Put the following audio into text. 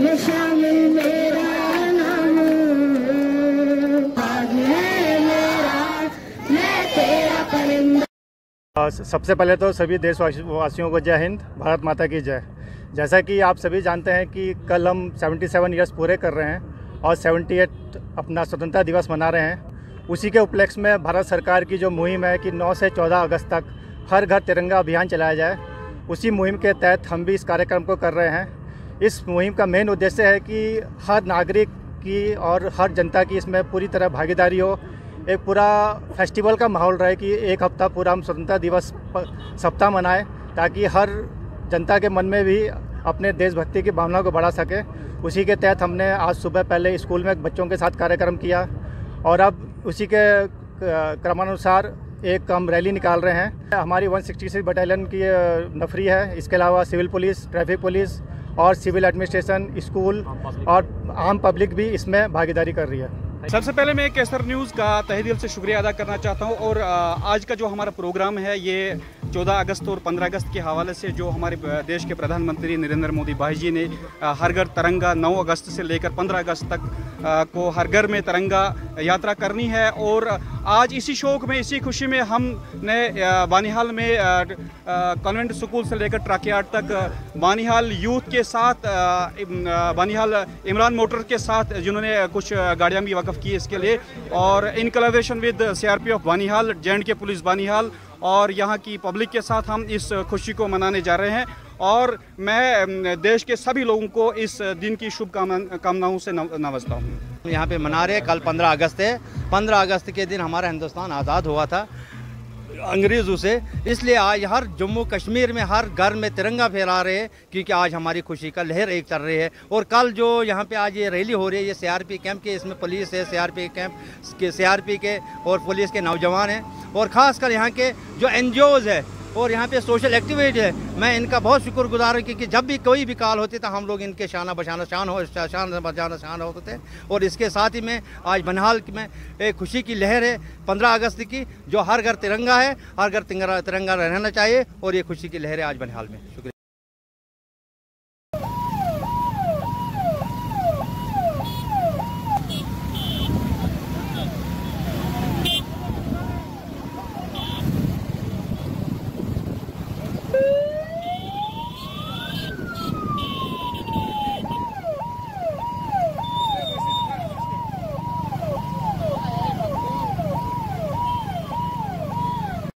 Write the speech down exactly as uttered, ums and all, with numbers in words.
में शामिल मेरा नाम, आज है मेरा, मैं तेरा परिंदा। सबसे पहले तो सभी देशवासियों को जय हिंद, भारत माता की जय। जैसा कि आप सभी जानते हैं कि कल हम सतहत्तर इयर्स पूरे कर रहे हैं और अठहत्तर अपना स्वतंत्रता दिवस मना रहे हैं। उसी के उपलक्ष्य में भारत सरकार की जो मुहिम है कि नौ से चौदह अगस्त तक हर घर तिरंगा अभियान चलाया जाए, उसी मुहिम के तहत हम भी इस कार्यक्रम को कर रहे हैं। इस मुहिम का मेन उद्देश्य है कि हर नागरिक की और हर जनता की इसमें पूरी तरह भागीदारी हो, एक पूरा फेस्टिवल का माहौल रहे कि एक हफ्ता पूरा हम स्वतंत्रता दिवस सप्ताह मनाएं, ताकि हर जनता के मन में भी अपने देशभक्ति की भावना को बढ़ा सके। उसी के तहत हमने आज सुबह पहले स्कूल में बच्चों के साथ कार्यक्रम किया और अब उसी के क्रमानुसार एक हम रैली निकाल रहे हैं। हमारी एक सौ छियासठ बटालियन की नफरी है, इसके अलावा सिविल पुलिस, ट्रैफिक पुलिस और सिविल एडमिनिस्ट्रेशन, स्कूल और आम पब्लिक भी इसमें भागीदारी कर रही है। सबसे पहले मैं केसर न्यूज़ का तहे दिल से शुक्रिया अदा करना चाहता हूं और आज का जो हमारा प्रोग्राम है ये चौदह अगस्त और पंद्रह अगस्त के हवाले से जो हमारे देश के प्रधानमंत्री नरेंद्र मोदी भाई जी ने हर घर तिरंगा नौ अगस्त से लेकर पंद्रह अगस्त तक को हर घर में तिरंगा यात्रा करनी है। और आज इसी शौक में, इसी खुशी में हमने बानिहाल में कॉन्वेंट स्कूल से लेकर ट्रकयार्ड तक बानिहाल यूथ के साथ, बानिहाल इमरान मोटर के साथ जिन्होंने कुछ गाड़ियाँ भी वक़फ़ की इसके लिए, और in collaboration with CRPF Banihal, J and K police Banihal और यहाँ की पब्लिक के साथ हम इस खुशी को मनाने जा रहे हैं। और मैं देश के सभी लोगों को इस दिन की शुभकामनाओं से नवाजता हूँ। यहाँ पे मना रहे, कल पंद्रह अगस्त है। पंद्रह अगस्त के दिन हमारा हिंदुस्तान आज़ाद हुआ था अंग्रेज़ों से, इसलिए आज हर जम्मू कश्मीर में हर घर में तिरंगा फहरा रहे हैं, क्योंकि आज हमारी खुशी का लहर एक चल रही है। और कल जो यहाँ पे आज ये रैली हो रही है, ये सीआरपी कैंप के, इसमें पुलिस है, सीआरपी कैंप के सीआरपी के और पुलिस के नौजवान हैं, और ख़ासकर यहाँ के जो एनजीओज़ है और यहाँ पे सोशल एक्टिविटी है, मैं इनका बहुत शुक्रगुजार हूँ, क्योंकि जब भी कोई भी काल होती तो हम लोग इनके शाना बशाना शान हो शान बजाना शान होते थे। और इसके साथ ही में आज बनिहाल में एक खुशी की लहर है पंद्रह अगस्त की, जो हर घर तिरंगा है, हर घर तिरंगा रहना चाहिए, और ये खुशी की लहर है आज बनिहाल में। शुक्रिया।